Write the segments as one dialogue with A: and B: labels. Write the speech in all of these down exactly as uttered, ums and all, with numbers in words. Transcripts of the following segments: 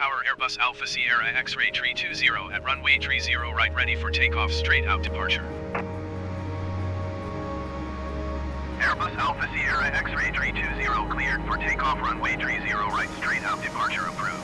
A: Tower Airbus Alpha Sierra X-Ray Tree two zero at runway Tree zero right, ready for takeoff, straight out departure. Airbus Alpha Sierra X-Ray Tree two zero cleared for takeoff, runway Tree zero right, straight out departure approved.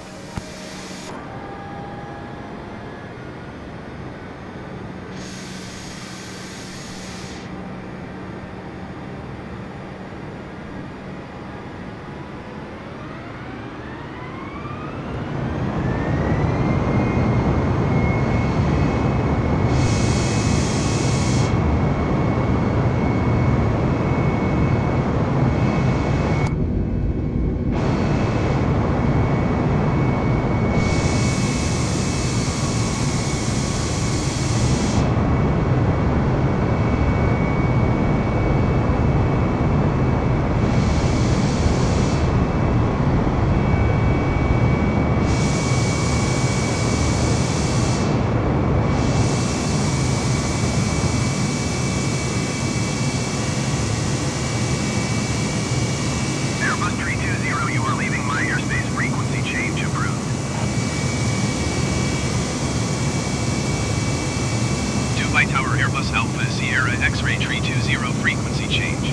A: Dubai Tower Airbus Alpha Sierra X-Ray Tree two zero, frequency change.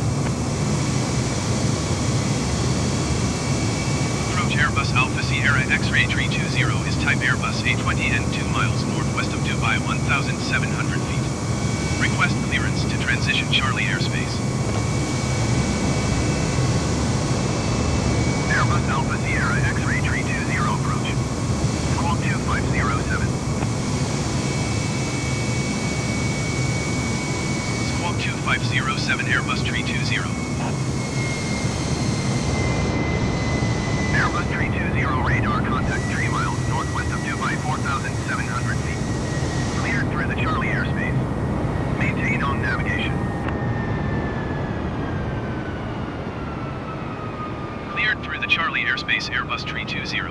A: Approach Airbus Alpha Sierra X-Ray Tree two zero is type Airbus A twenty and two miles northwest of Dubai, one thousand seven hundred feet. Request clearance to transition Charlie airspace. Airbus Alpha Sierra X-Ray Tree two zero approach. Squawk two five zero seven. Squawk two five zero seven Airbus Tree two zero. Airbus Tree two zero radar contact three miles northwest of Dubai, four thousand seven hundred feet. Cleared through the Charlie airspace. Maintain on navigation. Cleared through the Charlie airspace, Airbus Tree two zero.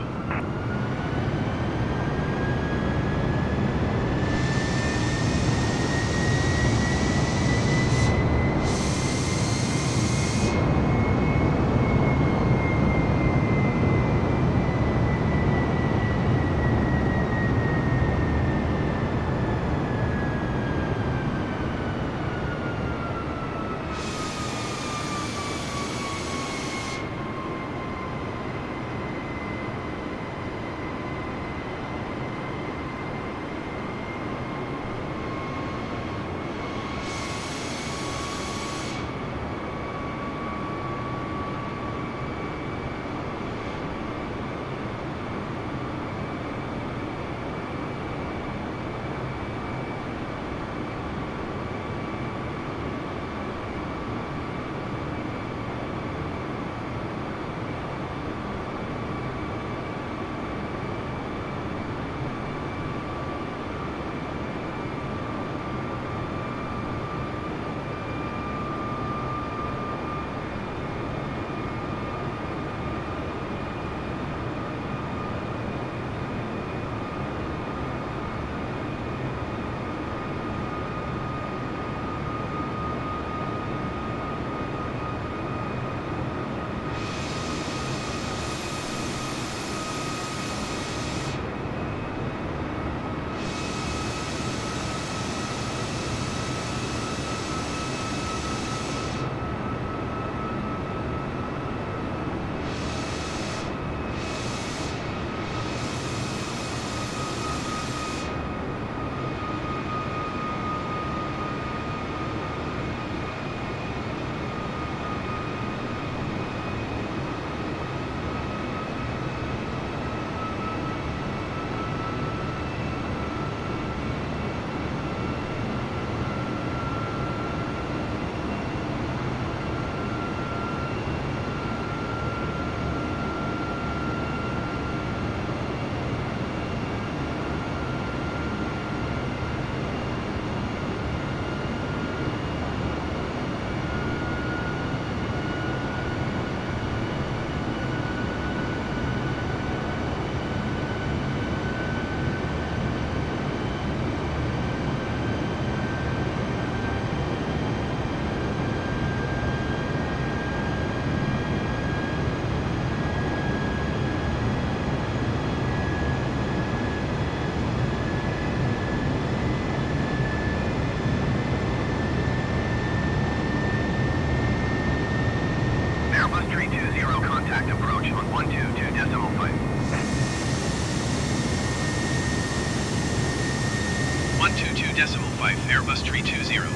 A: decimal five, Airbus three two zero.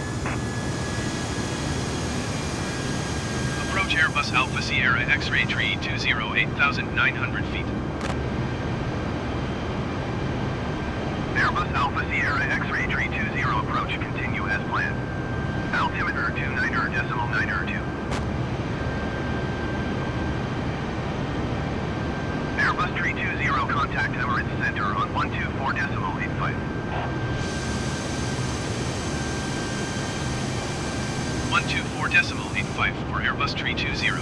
A: Approach Airbus Alpha Sierra X-ray three two zero, eight thousand nine hundred feet.
B: Airbus Alpha Sierra X-ray three two zero approach, continue as planned. Altimeter two niner decimal niner two. Airbus three two zero contact Emirates Center on one two four decimal eight five.
A: one two four decimal eight five for Airbus three two zero.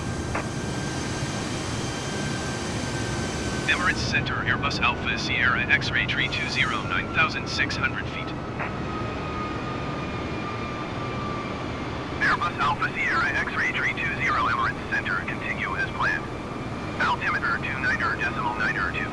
A: Emirates Center, Airbus Alpha Sierra X-ray three two zero, nine thousand six hundred feet.
B: Airbus Alpha Sierra X-ray three two zero Emirates Center, continue as planned. Altimeter two niner decimal niner two.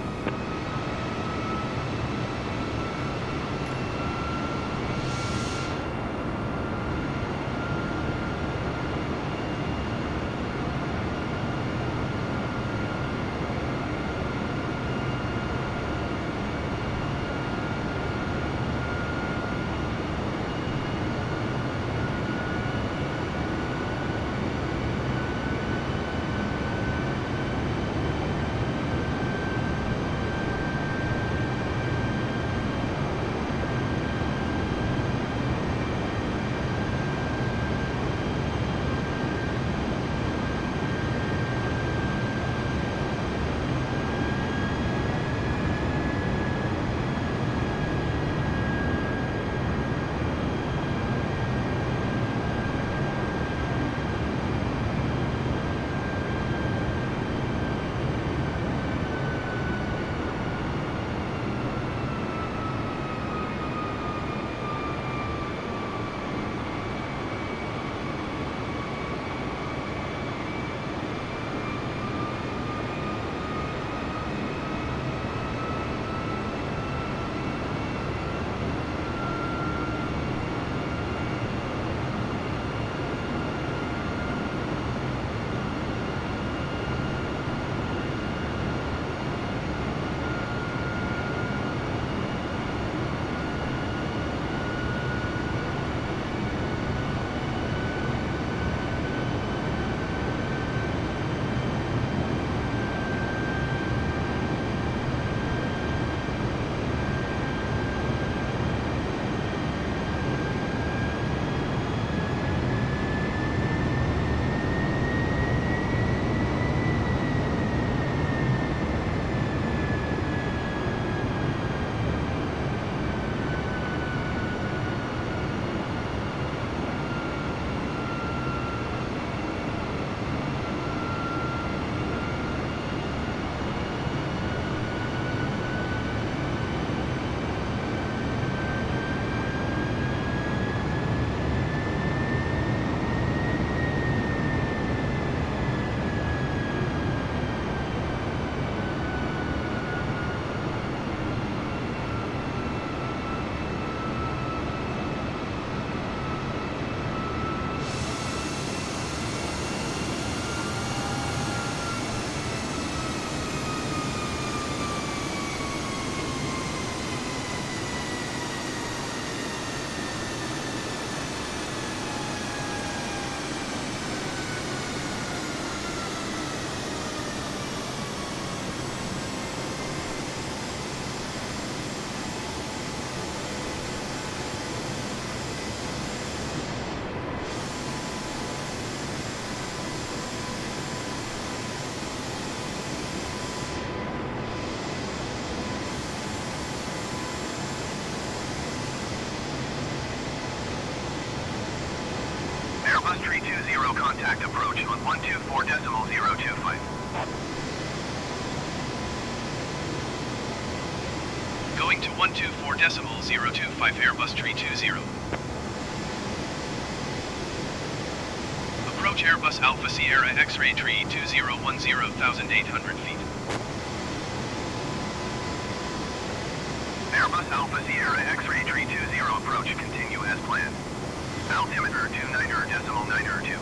B: Airbus three two zero contact approach on one two four decimal zero two five.
A: Going to one two four decimal zero two five Airbus three two zero. Approach Airbus Alpha Sierra X-ray three two zero one zero thousand eight hundred feet.
B: Airbus Alpha Sierra X-ray three two zero approach, continue as planned. Altimeter two niner decimal niner two.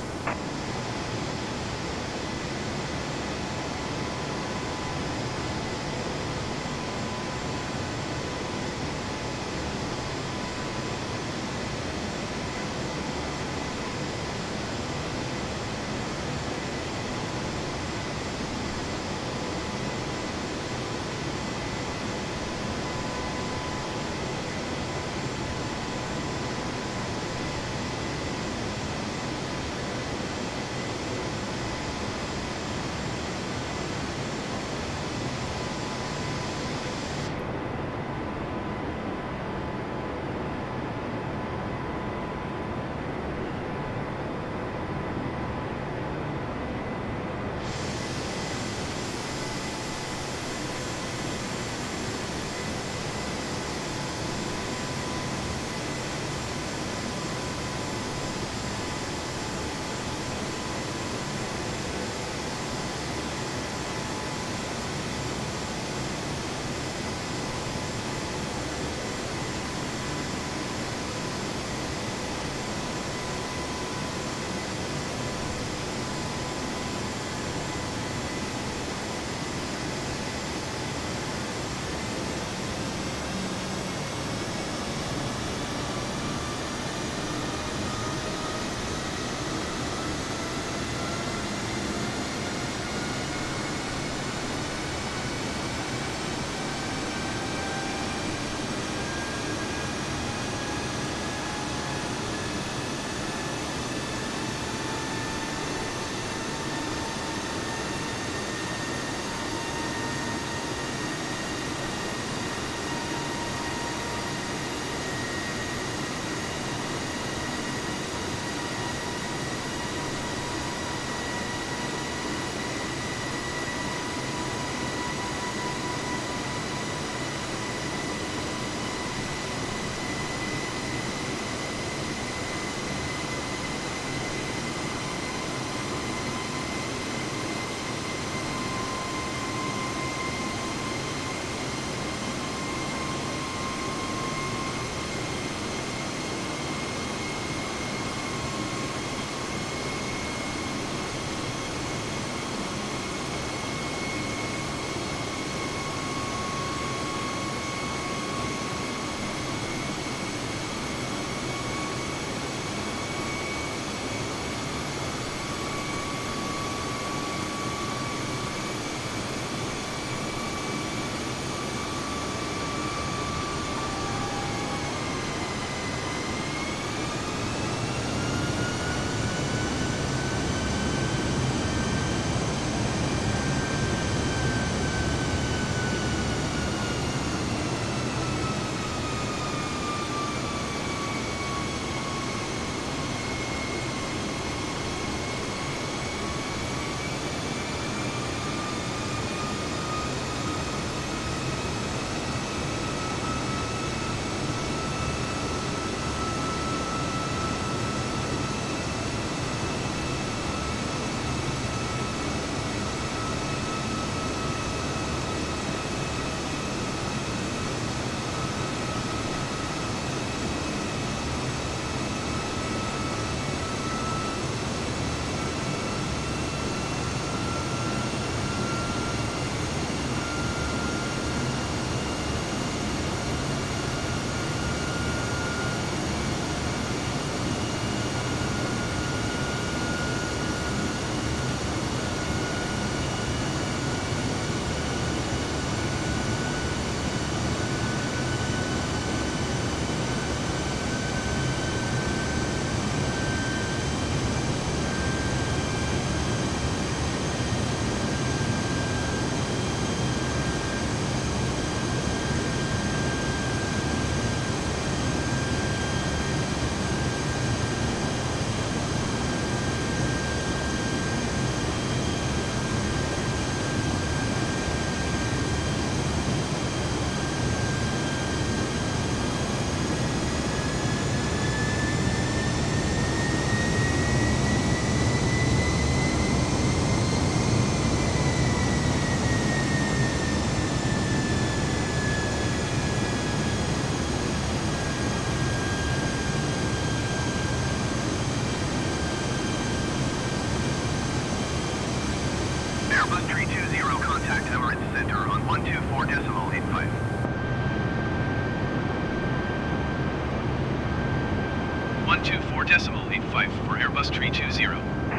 A: decimal eight five for Airbus three two zero.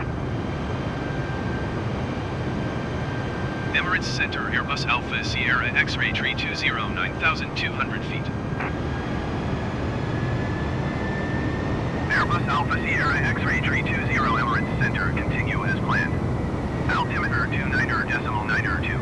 A: Emirates Center, Airbus Alpha Sierra X-ray three two zero, nine thousand two hundred feet.
B: Airbus Alpha Sierra X-ray three two zero, Emirates Center, continue as planned. Altimeter two niner decimal niner two.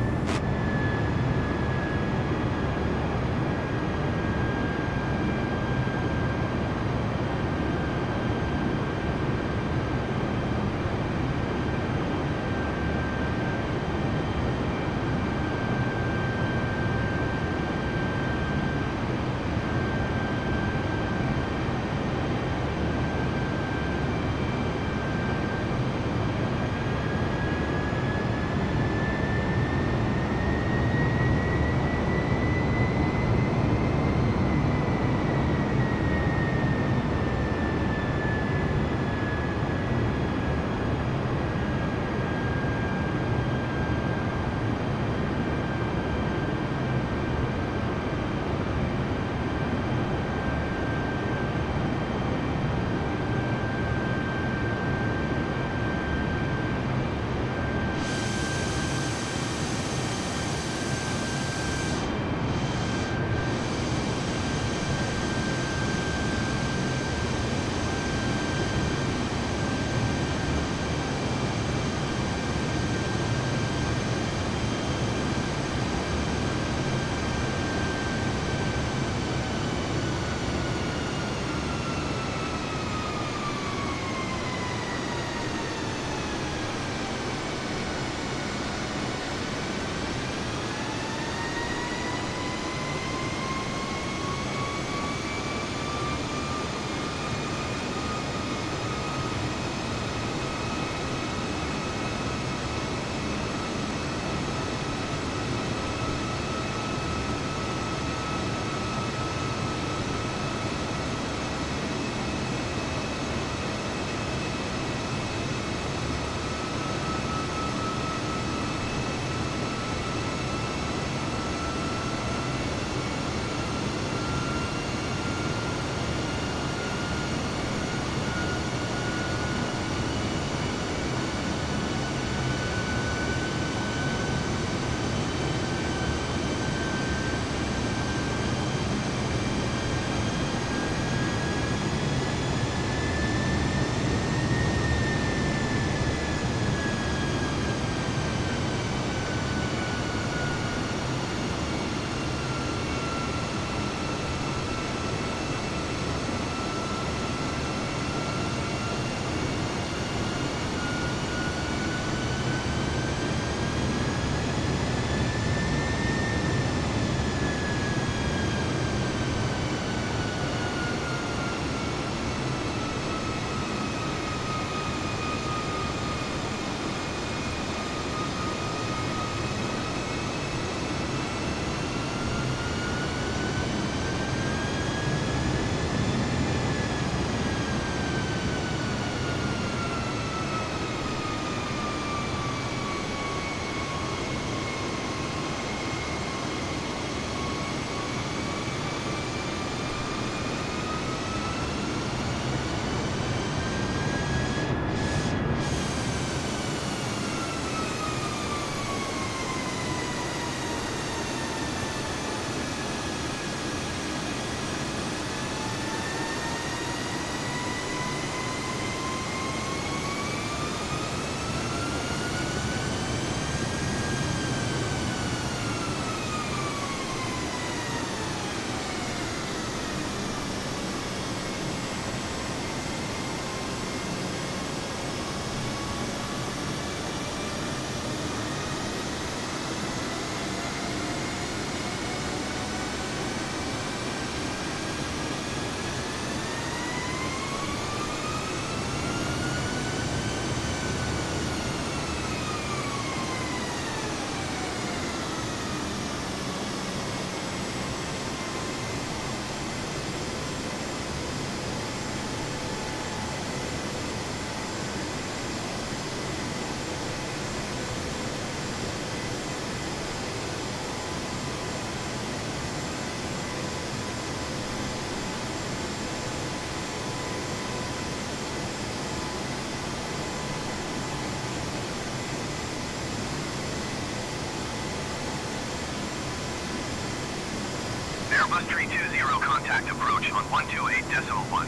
B: Airbus three two zero contact approach on one two eight decimal one.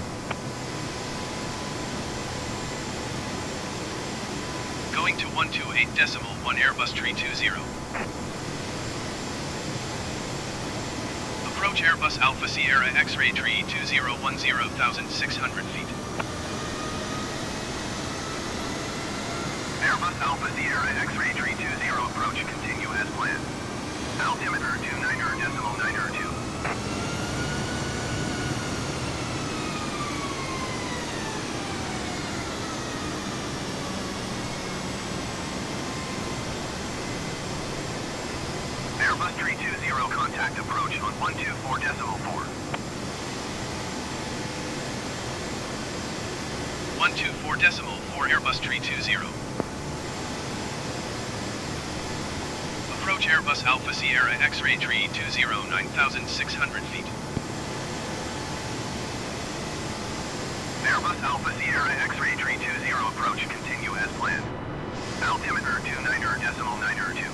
A: Going to one two eight decimal one Airbus three two zero. Approach Airbus Alpha Sierra X-ray three two zero one zero thousand six hundred feet.
B: Airbus Alpha Sierra X-ray three two zero approach continue as planned. Altimeter two niner decimal niner two. Airbus three two zero contact approach on one two four decimal four.
A: one two four decimal four Airbus three two zero. Approach Airbus Alpha Sierra X-ray three two zero nine thousand six hundred feet.
B: Airbus Alpha Sierra X-ray three two zero approach continue as planned. Altimeter two niner decimal niner two.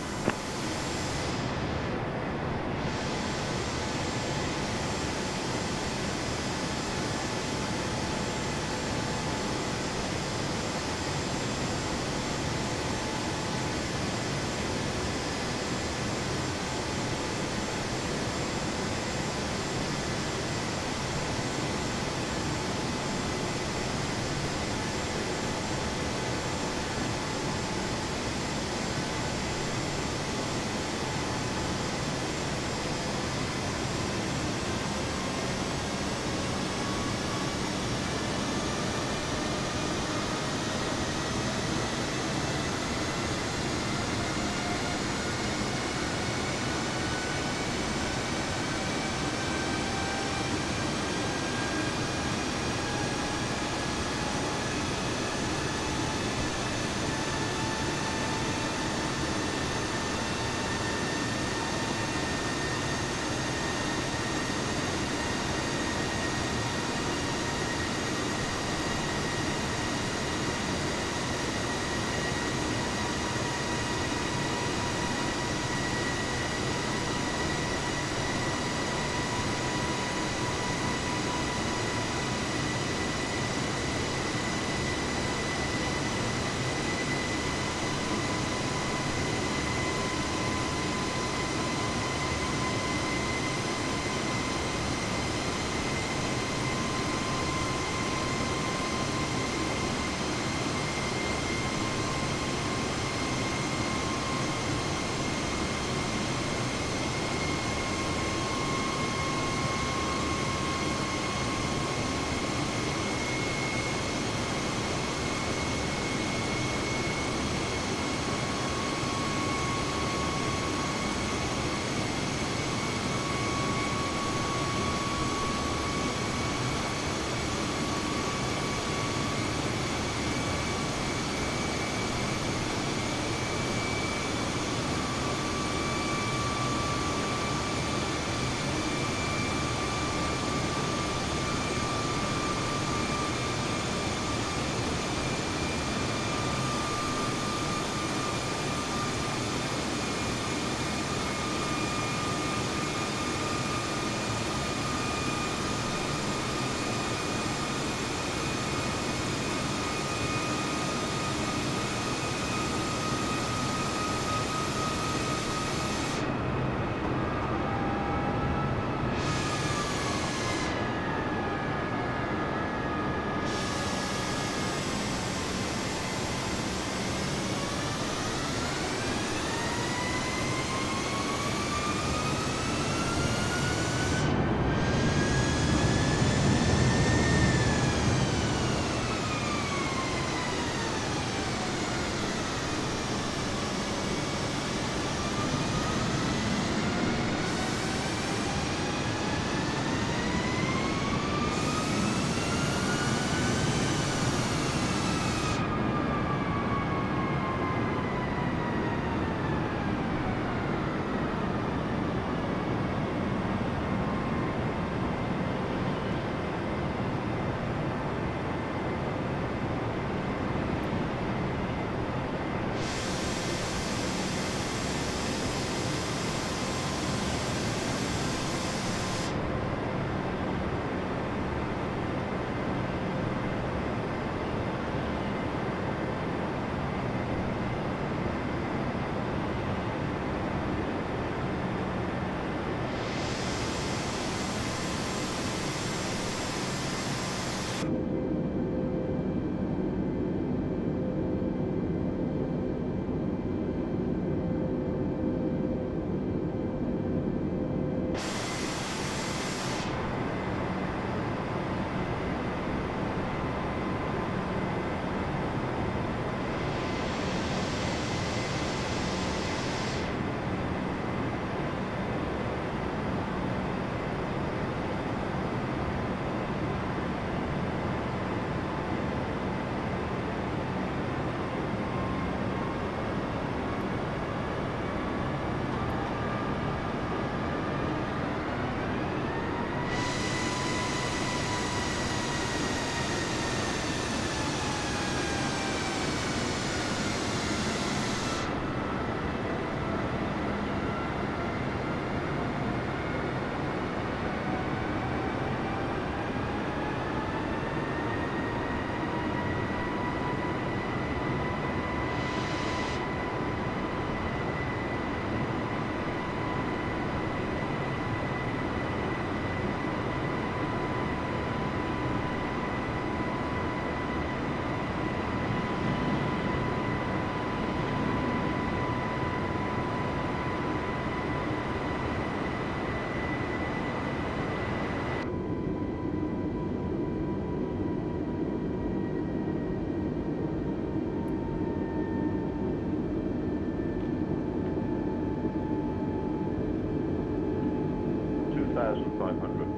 C: thousand five hundred.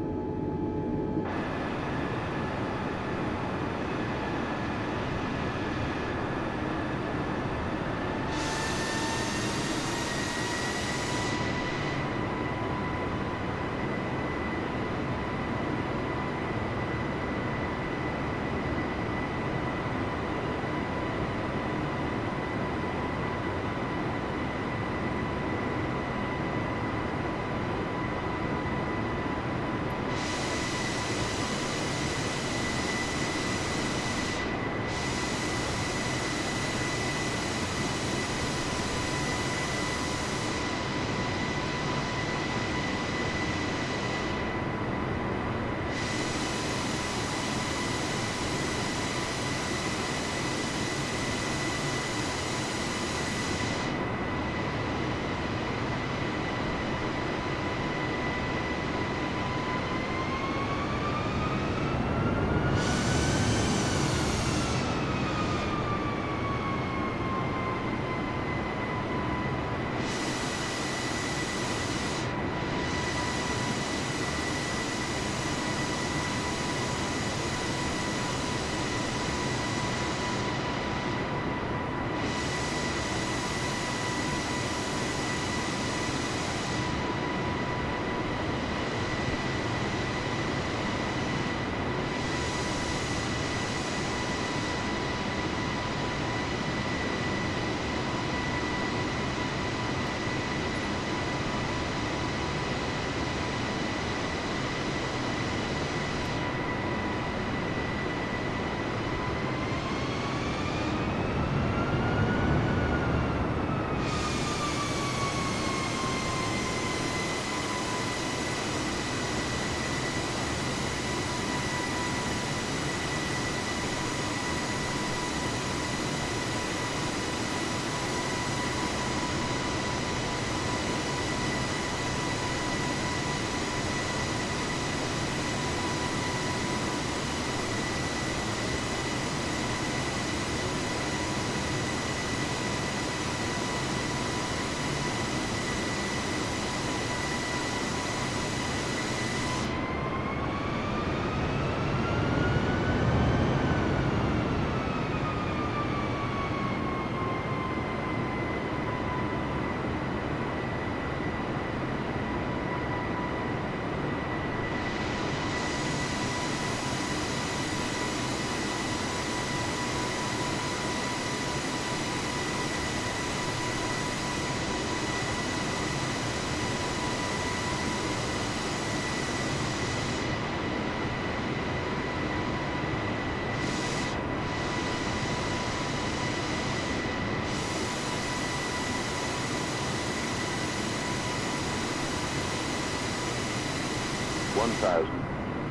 C: one thousand.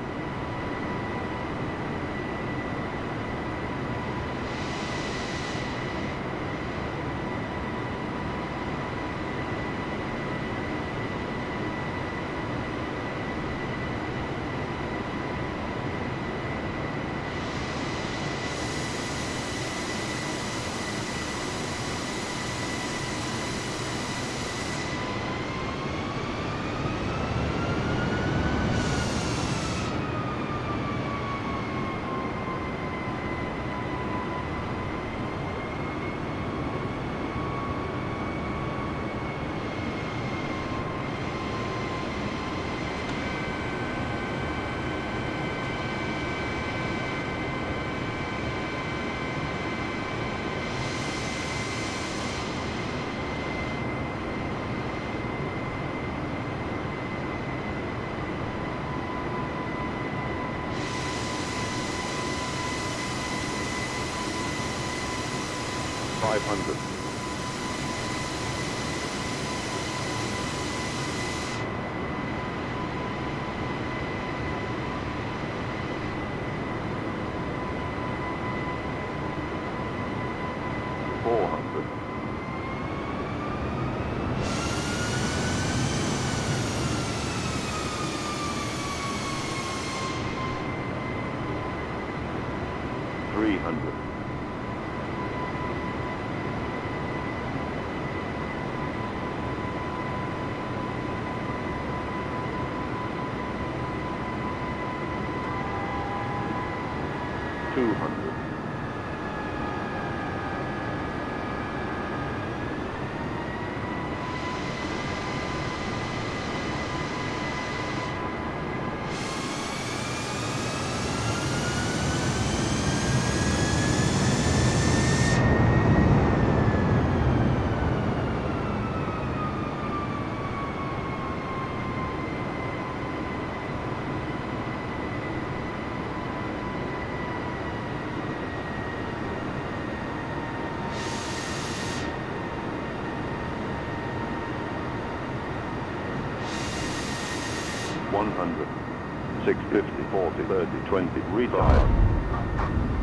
C: five hundred. four hundred. three hundred. two hundred. one hundred, six fifty, forty, thirty, twenty, retard.